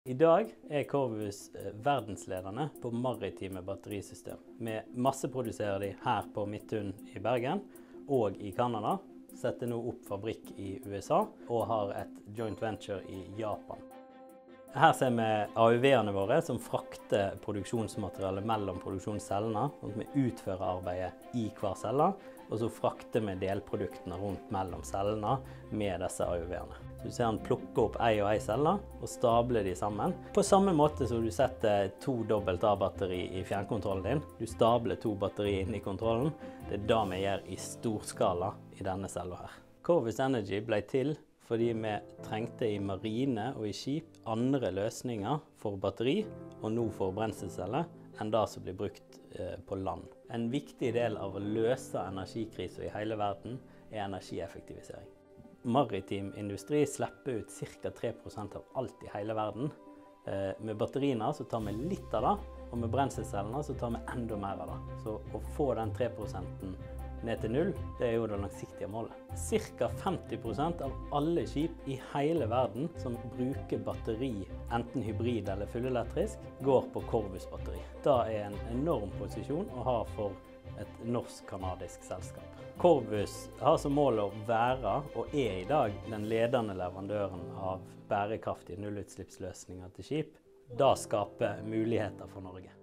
I dag er Corvus verdensledende på maritime batterisystem. Vi masseproduserer de her på Midtun i Bergen og i Kanada, setter nå opp fabrikk i USA og har et joint venture i Japan. Her ser vi AUV-ene våre som frakter produksjonsmaterialet mellom produksjonscellene, sånn at vi utfører arbeidet i hver celle, og så frakter vi delproduktene rundt mellom cellene med disse AUV-ene. Så du ser han plukker opp ei og ei celle og stabler de sammen. På samme måte som du setter 2 AA-batteri i fjernkontrollen din. Du stabler 2 batterier inn i kontrollen. Det er det vi gjør i storskala i denne cella her. Corvus Energy ble til fordi vi trengte i marine og i skip andre løsninger for batteri og nå for brenselceller enn det som blir brukt på land. En viktig del av å løse energikrisen i hele verden er energieffektivisering. Maritim industri slipper ut ca. 3% av alt i hele verden. Med batteriene så tar vi litt av det, og med brenselcellene så tar vi enda mer av det. Så å få den 3% ned til 0, det er jo det langsiktige målet. Cirka 50% av alle skip i hele verden som bruker batteri, enten hybrid eller fullelektrisk, går på Corvus-batteri. Det er en enorm posisjon å ha for et norsk-kanadisk selskap. Corvus har som mål å være, og er i dag, den ledende leverandøren av bærekraftige nullutslippsløsninger til skip. Det skaper muligheter for Norge.